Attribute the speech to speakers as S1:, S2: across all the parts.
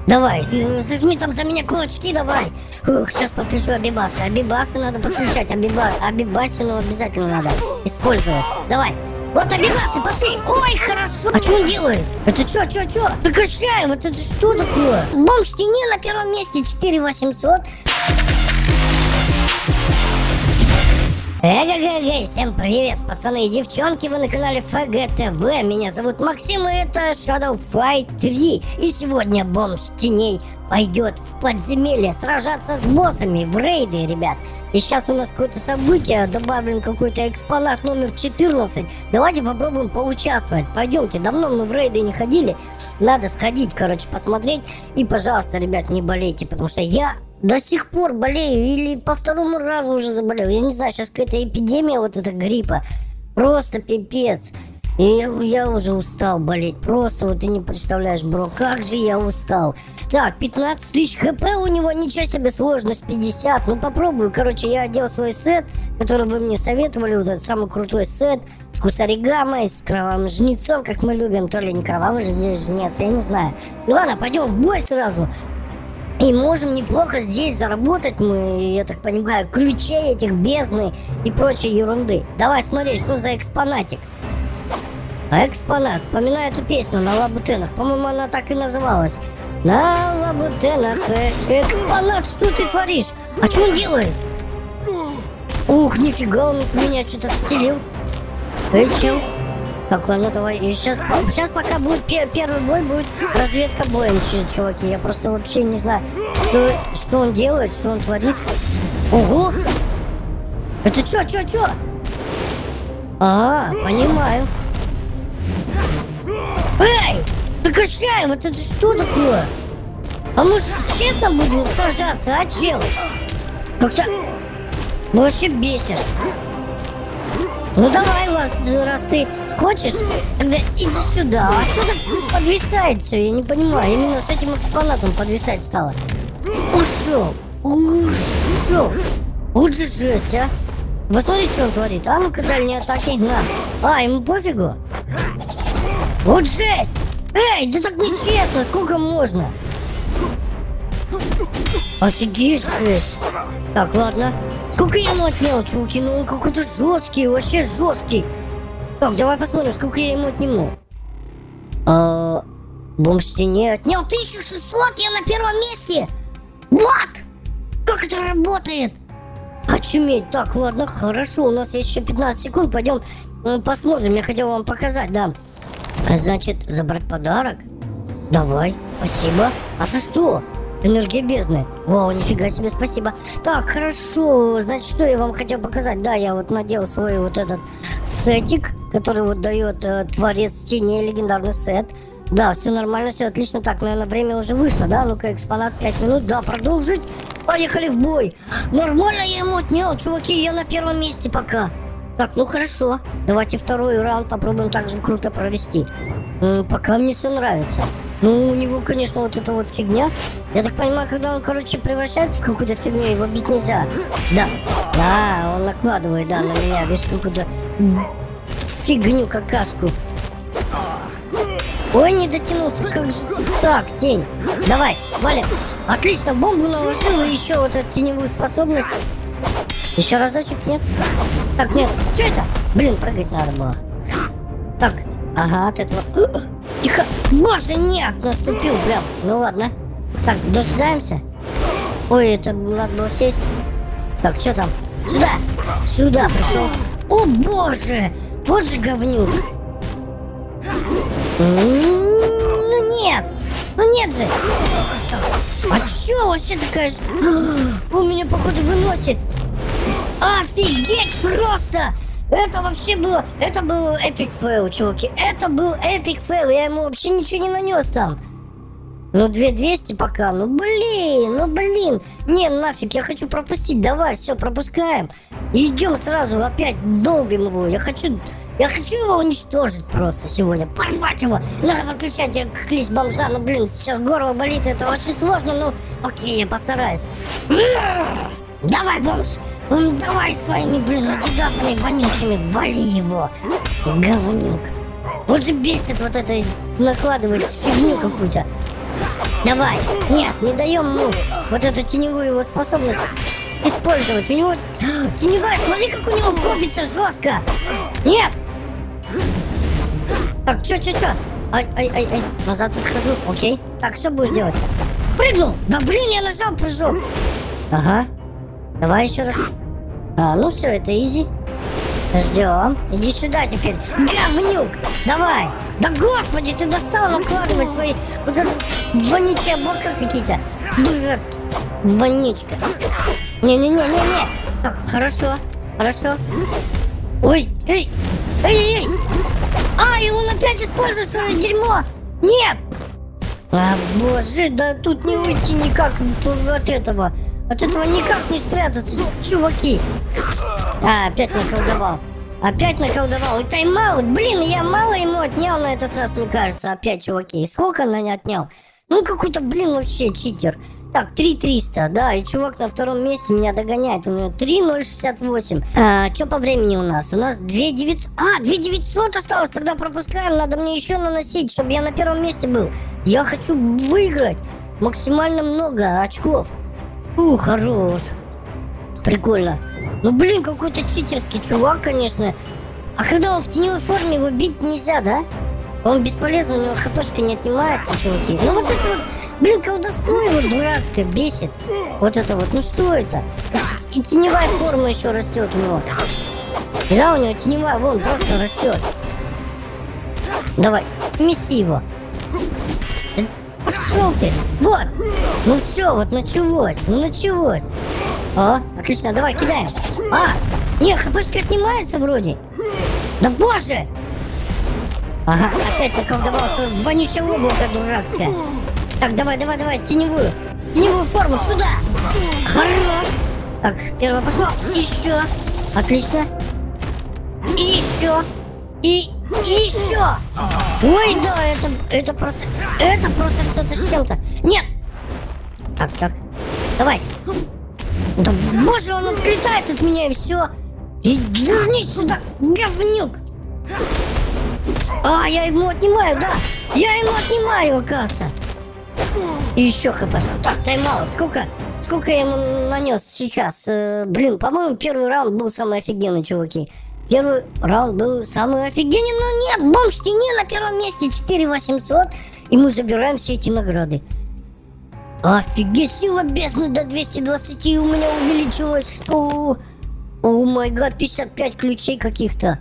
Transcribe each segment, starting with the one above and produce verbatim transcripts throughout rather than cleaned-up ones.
S1: Давай, зажми там за меня кулачки, давай. Ух, сейчас подключу Абибаса. Абибасы надо подключать. Абиба... Абибасину обязательно надо использовать. Давай. Вот Абибасы, пошли. Ой, хорошо. А что он делает? Это что, что, что? Прекращай, вот это что такое? Бомж тени на первом месте, четыре восемьсот. Эй-эй-эй, всем привет, пацаны и девчонки, вы на канале эф джи ти ви. Меня зовут Максим, и это Shadow Fight три. И сегодня бомж теней пойдет в подземелье сражаться с боссами в рейды, ребят. И сейчас у нас какое-то событие, добавлен какой-то экспонат номер четырнадцать. Давайте попробуем поучаствовать. Пойдемте, давно мы в рейды не ходили. Надо сходить, короче, посмотреть. И, пожалуйста, ребят, не болейте, потому что я до сих пор болею или по второму разу уже заболел. Я не знаю, сейчас какая-то эпидемия вот эта гриппа. Просто пипец. И я, я уже устал болеть. Просто вот ты не представляешь, бро, как же я устал. Так, пятнадцать тысяч хп у него, ничего себе, сложность пятьдесят. Ну попробую, короче, я одел свой сет, который вы мне советовали. Вот этот самый крутой сет с кусаригамой, с кровавым жнецом, как мы любим. То ли не кровавый же здесь жнец, я не знаю. Ну ладно, пойдем в бой сразу. И можем неплохо здесь заработать мы, я так понимаю, ключей этих бездны и прочей ерунды. Давай смотри, что за экспонатик. А экспонат, вспоминаю эту песню на лабутенах. По-моему, она так и называлась. На лабутенах э, экспонат, что ты творишь? А что он делает? Ух, нифига, он в меня что-то вселил. Эй, чел? Так, ладно, давай. И сейчас, сейчас пока будет пер, первый бой, будет разведка боем, чуваки. Я просто вообще не знаю, что, что он делает, что он творит. Ого! Это что, что, что? А, понимаю. Эй! Прекращай! Вот это что такое? А мы же честно будем сражаться, а, чел? Как-то... Вообще бесишь. Ну давай, вас, раз ты хочешь, тогда иди сюда. А что так подвисает все? Я не понимаю. Именно с этим экспонатом подвисать стало. Ушел. Ушел. Вот же жесть, а. Посмотри, что он творит. А ну-ка, дальние атаки. На. А, ему пофигу. Вот жесть. Эй, да так нечестно. Сколько можно? Офигеть, жесть. Так, ладно. Сколько я ему отнял, чуваки? Ну он какой-то жесткий, вообще жесткий. Так, давай посмотрим, сколько я ему отниму. А, бомж теней отнял тысячу шестьсот, я на первом месте. Вот! Как это работает? Очуметь. Так, ладно, хорошо, у нас есть еще пятнадцать секунд, пойдем посмотрим. Я хотел вам показать, да. Значит, забрать подарок? Давай, спасибо. А за что? Энергия бездны. Вау, нифига себе, спасибо. Так, хорошо. Значит, что я вам хотел показать? Да, я вот надел свой вот этот сетик, который вот дает э, Творец Теней, легендарный сет. Да, все нормально, все отлично. Так, наверное, время уже вышло, да? Ну-ка, экспонат пять минут. Да, продолжить. Поехали в бой. Нормально я ему отнял, чуваки, я на первом месте пока. Так, ну хорошо. Давайте второй раунд попробуем так же круто провести. М-м, пока мне все нравится. Ну, у него, конечно, вот эта вот фигня. Я так понимаю, когда он, короче, превращается в какую-то фигню, его бить нельзя. Да, да, он накладывает, да, на меня, видишь, какую-то фигню, какашку. Ой, не дотянулся, как же. Так, тень, давай, валим. Отлично, бомбу наложил, и еще вот эту теневую способность. Еще разочек, нет? Так, нет, что это? Блин, прыгать надо было. Так, ага, от этого... Тихо! Боже, нет! Наступил прям. Ну ладно. Так, дожидаемся. Ой, это надо было сесть. Так, что там? Сюда! Сюда пришел. О, боже! Вот же говнюк. Ну нет! Ну нет же! А чё вообще такая... У меня, походу, выносит. Офигеть просто! Это вообще было, это был эпик фейл, чуваки. Это был эпик фейл, я ему вообще ничего не нанес там. Ну, две тысячи двести пока, ну блин, ну блин. Не, нафиг, я хочу пропустить, давай, все, пропускаем. И идем сразу, опять долбим его. Я хочу, я хочу его уничтожить просто сегодня, порвать его. Надо подключать к клич бомжа, ну блин, сейчас горло болит, это очень сложно, ну окей, я постараюсь. Давай, бомж, давай своими, блин, адидасами вонючими, вали его, говнюк. Вот же бесит вот это, накладывать фигню какую-то. Давай. Нет, не даем ему вот эту теневую его способность использовать. У него теневая, смотри, как у него копится жестко. Нет. Так, чё, чё, чё? Ай, ай, ай, ай. Назад отхожу. Окей. Так, что будешь делать? Прыгнул. Да блин, я нажал прыжок. Ага. Давай еще раз. А, ну все, это изи. Ждем. Иди сюда теперь. Говнюк. Давай. Да господи, ты достал накладывать свои вот эти вонючие облака какие-то. Дурацкие. Вонючка. Не-не-не-не-не. Так, хорошо. Хорошо. Ой, эй. Эй-эй-эй. Ай, он опять использует свое дерьмо. Нет. А, боже, да тут не уйти никак от этого. От этого никак не спрятаться, чуваки. А, опять наколдовал. Опять наколдовал. И тайм-аут. Блин, я мало ему отнял на этот раз, мне кажется. Опять, чуваки. Сколько он не отнял? Ну, какой-то, блин, вообще читер. Так, три триста, да, и чувак на втором месте меня догоняет. У него три ноль шестьдесят восемь. А, что по времени у нас? У нас две девятьсот. А, две девятьсот осталось, тогда пропускаем. Надо мне еще наносить, чтобы я на первом месте был. Я хочу выиграть максимально много очков. Ух, хорош. Прикольно. Ну, блин, какой-то читерский чувак, конечно. А когда он в теневой форме, его бить нельзя, да? Он бесполезный, у него хпшка не отнимается, чуваки. Ну, вот это вот, блин, колдовство его дурацкое бесит. Вот это вот, ну что это? И теневая форма еще растет у него. Да, у него теневая, вон, просто растет. Давай, меси его. Пошел ты! Вот! Ну все, вот началось, ну началось. О, отлично, давай, кидаем. А, не, хпшка отнимается вроде. Да боже! Ага, опять наколдовал свое вонючее облако дурацкое. Так, давай, давай, давай, теневую. Теневую форму сюда. Хорош. Так, первое пошло. Еще. Отлично. И еще. И, и еще. Ой, да, это, это просто, это просто что-то с чем-то. Нет. Так, так. Давай. Да боже, он отлетает от меня и все. И вернись сюда, говнюк. А, я ему отнимаю, да. Я ему отнимаю, оказывается. И еще хпшку. Так, тайм-аут. Сколько, сколько я ему нанес сейчас? Э, блин, по-моему, первый раунд был самый офигенный, чуваки. Первый раунд был самый офигенный, но нет, бомж тени на первом месте, четыре восемьсот. И мы забираем все эти награды. Офигеть, сила бездны до двухсот двадцати у меня увеличилась. Что? О май гад, пятьдесят пять ключей каких-то.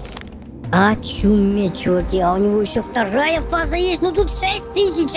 S1: Очуметь, чуваки, а у него еще вторая фаза есть, ну тут шесть тысяч.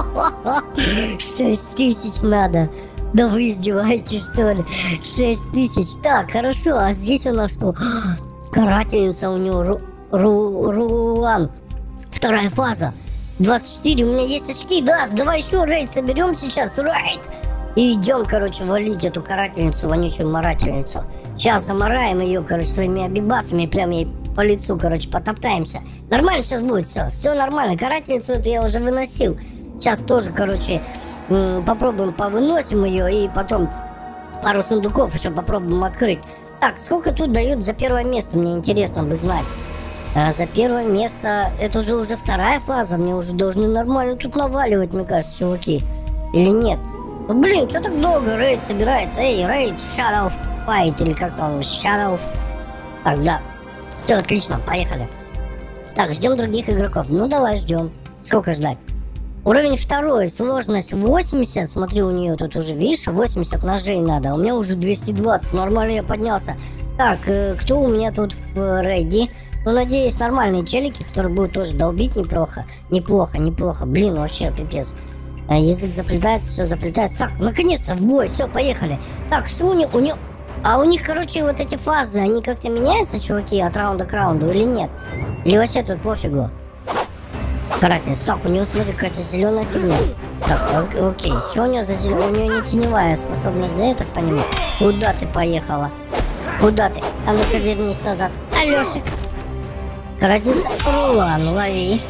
S1: шесть тысяч надо. Да вы издеваетесь, что ли? шесть тысяч. Так, хорошо, а здесь у нас что? Карательница у него, Ру, Ру, Рулан. Вторая фаза. двадцать четыре, у меня есть очки, да, давай еще рейд соберем сейчас, рейд. И идем, короче, валить эту карательницу, вонючую марательницу. Сейчас замараем ее, короче, своими обибасами, прям ей по лицу, короче, потоптаемся. Нормально сейчас будет все, все нормально. Карательницу эту я уже выносил. Сейчас тоже, короче, попробуем повыносим ее и потом пару сундуков еще попробуем открыть. Так, сколько тут дают за первое место, мне интересно бы знать. А за первое место, это же уже вторая фаза, мне уже должны нормально тут наваливать, мне кажется, чуваки. Или нет? Ну, блин, что так долго рейд собирается? Эй, рейд Shadow Fight, или как там, Shadow... Так, да. Все, отлично, поехали. Так, ждем других игроков. Ну, давай ждем. Сколько ждать? Уровень второй, сложность восемьдесят. Смотри, у нее тут уже, видишь, восемьдесят ножей надо. У меня уже двести двадцать, нормально я поднялся. Так, э, кто у меня тут в рейде? Ну, надеюсь, нормальные челики, которые будут тоже долбить неплохо. Неплохо, неплохо. Блин, вообще пипец. А, язык заплетается, все заплетается. Так, наконец-то в бой, все, поехали. Так, что у них, у них... А у них, короче, вот эти фазы, они как-то меняются, чуваки, от раунда к раунду или нет? Или вообще тут пофигу? Карательница. Так, у него, смотри, какая-то зеленая фигня. Так, ок окей. Что у него за зеленая? У него не теневая способность, да, я так понимаю? Куда ты поехала? Куда ты? А ну-ка вернись назад. Алешик. Карательница. Рулан, лови.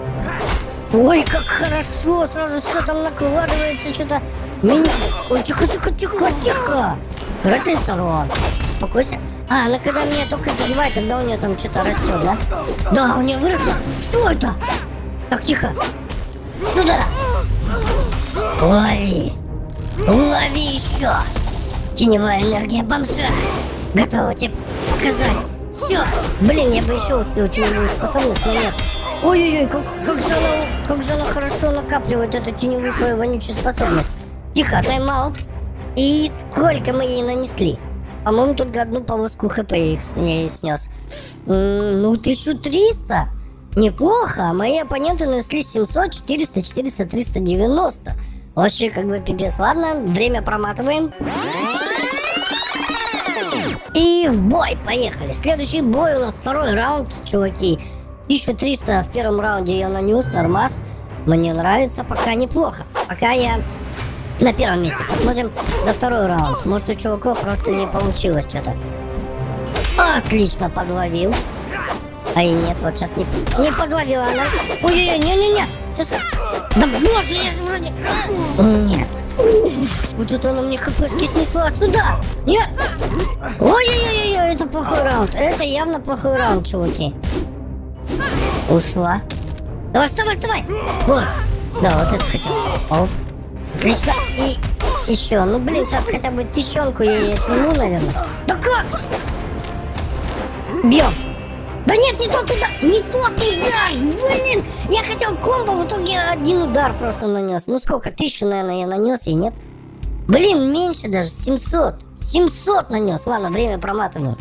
S1: Ой, как хорошо. Сразу все там накладывается, что-то. Меня... Ой, тихо, тихо, тихо, тихо. Карательница, Рулан. Успокойся. А, она когда меня только задевает, когда у нее там что-то растет, да? Да, у нее выросло. Что это? Так, тихо. Сюда. Лови! Лови еще! Теневая энергия бомжа! Готова тебе показать! Все! Блин, я бы еще успел теневую способность, но нет. Ой-ой-ой, как, как, же она, как же она хорошо накапливает эту теневую свою вонючую способность. Тихо, тайм-аут. И сколько мы ей нанесли? По-моему, только одну полоску хп я их с ней снес. М-м, ну, тысяча триста. Неплохо. А мои оппоненты нанесли семьсот, четыреста, четыреста, триста девяносто. Вообще, как бы, пипец. Ладно, время проматываем. И в бой, поехали. Следующий бой у нас второй раунд, чуваки. тысяча триста в первом раунде я нанес, нормас. Мне нравится, пока неплохо. Пока я на первом месте. Посмотрим за второй раунд. Может, у чуваков просто не получилось что-то. Отлично, подловил. А и нет, вот сейчас не, не подловила она. Ой-ой-ой, не-не-не. Сейчас... Да боже, я же вроде... Нет. Вот это она мне хпшки снесла сюда. Нет. Ой-ой-ой, это плохой раунд. Это явно плохой раунд, чуваки. Ушла. Давай, вставай, вставай. Вот. Да, вот это хотел. Оп. Отлично. И еще. Ну, блин, сейчас хотя бы тысячонку я ей отниму, наверное. Да как? Бьем. Да нет, не тот удар. Не тот удар. Блин. Я хотел комбо, в итоге один удар просто нанес. Ну, сколько? Тысячу, наверное, я нанес и нет. Блин, меньше даже. семьсот. семьсот нанес. Ладно, время проматываю.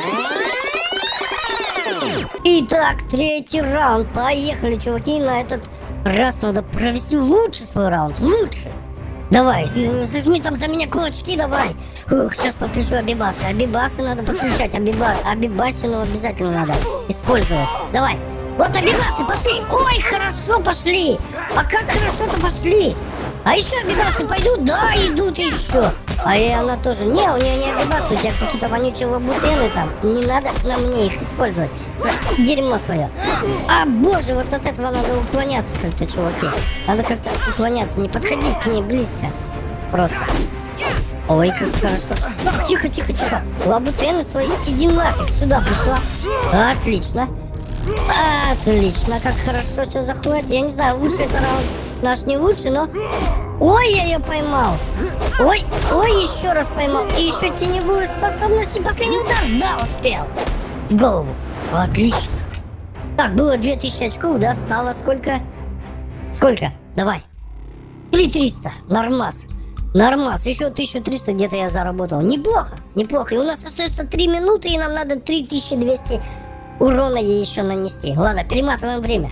S1: Итак, третий раунд. Поехали, чуваки. На этот раз надо провести лучше свой раунд. Лучше. Давай, зажми там за меня кулачки, давай. Ух, сейчас подключу Абибасы. Абибасы надо подключать. Абиба... Абибасину обязательно надо использовать. Давай. Вот Абибасы пошли. Ой, хорошо пошли. А как хорошо-то пошли. А еще Абибасы пойдут? Да, идут еще. А и она тоже. Не, у нее не Абибасы, у тебя какие-то вонючие лабутены там. Не надо на мне их использовать. Дерьмо свое. А боже, вот от этого надо уклоняться как-то, чуваки. Надо как-то уклоняться, не подходить к ней близко. Просто. Ой, как хорошо. Так, тихо, тихо, тихо. Лабутены свои, иди нафиг, сюда пришла. Отлично. Отлично, как хорошо все заходит. Я не знаю, лучше это раунд наш, не лучше, но... Ой, я ее поймал. Ой, ой, еще раз поймал. И еще теневую способность. И последний удар. Да, успел. В голову. Отлично. Так, было две тысячи очков, да? Стало сколько? Сколько? Давай. три триста. Нормас. Нормас. Еще тысячу триста где-то я заработал. Неплохо. Неплохо. И у нас остается три минуты, и нам надо три тысячи двести урона ей еще нанести. Ладно, перематываем время.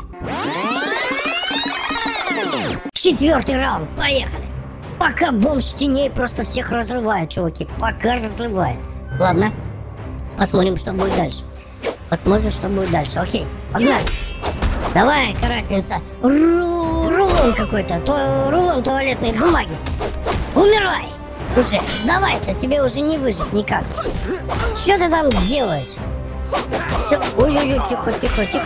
S1: Четвертый раунд, поехали. Пока бомж теней просто всех разрывает, чуваки. Пока разрывает. Ладно, посмотрим, что будет дальше. Посмотрим, что будет дальше. Окей, погнали. Давай, карательница. Ру рулон какой-то. То рулон туалетной бумаги. Умирай. Уже, сдавайся, тебе уже не выжить никак. Что ты там делаешь? Все, ой-ой-ой, тихо, тихо, тихо.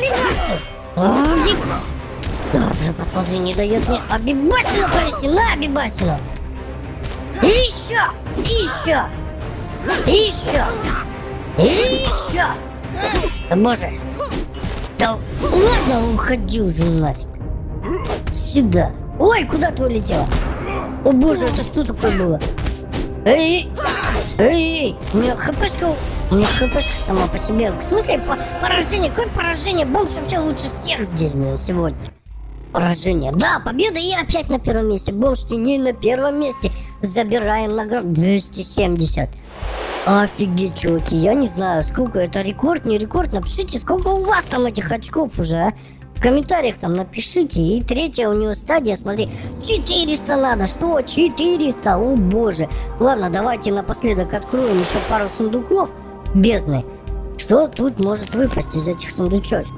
S1: Абибасы! Да, посмотри, не дает мне Абибасину провести. На, Абибасину. И еще, и еще, и еще, и еще. Да боже. Да ладно, уходи уже нафиг. Сюда. Ой, куда ты улетела? О боже, это что такое было? Эй, эй, эй, у меня хпшка, у меня хпшка сама по себе. В смысле, по поражение, какое поражение? Бомж вообще лучше всех здесь, блин, сегодня. Поражение. Да, победа, и опять на первом месте. Бомж теней на первом месте. Забираем награду двести семьдесят. Офигеть, чуваки, я не знаю, сколько это, рекорд, не рекорд. Напишите, сколько у вас там этих очков уже, а? В комментариях там напишите. И третья у него стадия, смотри, четыреста надо. Что? четыреста? О боже. Ладно, давайте напоследок откроем еще пару сундуков бездны. Что тут может выпасть из этих сундучочков?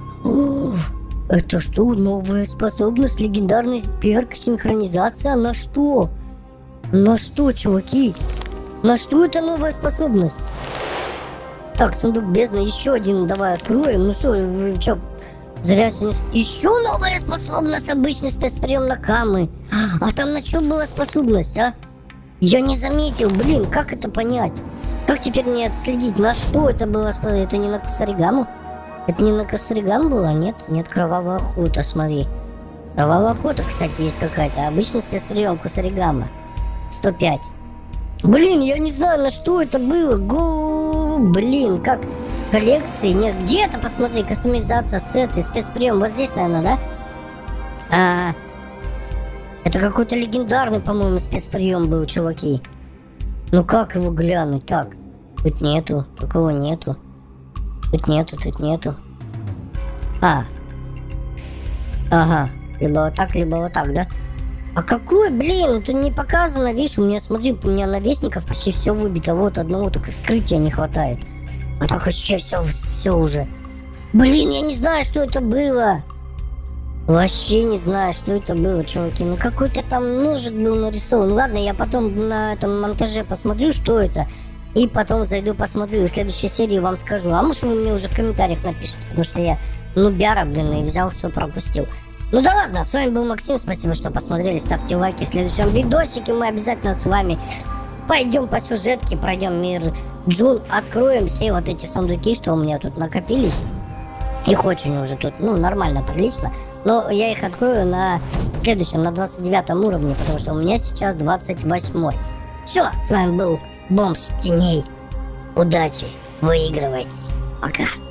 S1: Это что? Новая способность, легендарный перк, синхронизация. На что? На что, чуваки? На что это новая способность? Так, сундук бездны, еще один давай откроем. Ну что, вы что, зря сегодня... Еще новая способность, обычный спецприем на камы. А там на что была способность, а? Я не заметил, блин, как это понять? Как теперь мне отследить, на что это было способность? Это не на Кусаригаму? Это не на Кусаригаму было? Нет, нет, кровавая охота, смотри. Кровавая охота, кстати, есть какая-то. Обычный спецприем Кусаригама. сто пять. Блин, я не знаю, на что это было. Го, блин, как коллекции. Нет, где-то, посмотри, кастомизация, сеты, спецприем. Вот здесь, наверное, да? А, это какой-то легендарный, по-моему, спецприем был, чуваки. Ну как его глянуть? Так, тут нету, такого нету. Тут нету, тут нету. А. Ага, либо вот так, либо вот так, да? А какой, блин, тут не показано, видишь, у меня, смотри, у меня навесников почти все выбито, вот одного только скрытия не хватает. А так вообще все, все уже. Блин, я не знаю, что это было. Вообще не знаю, что это было, чуваки. Ну какой-то там ножик был нарисован. Ладно, я потом на этом монтаже посмотрю, что это. И потом зайду посмотрю. И в следующей серии вам скажу. А может вы мне уже в комментариях напишите, потому что я нубяра, блин, и взял все пропустил. Ну да ладно, с вами был Максим, спасибо, что посмотрели, ставьте лайки. В следующем видосике мы обязательно с вами пойдем по сюжетке, пройдем мир Джун, откроем все вот эти сундуки, что у меня тут накопились. Их очень уже тут, ну, нормально, прилично. Но я их открою на следующем, на двадцать девятом уровне, потому что у меня сейчас двадцать восьмой. Все, с вами был Бомж Теней. Удачи, выигрывайте. Пока.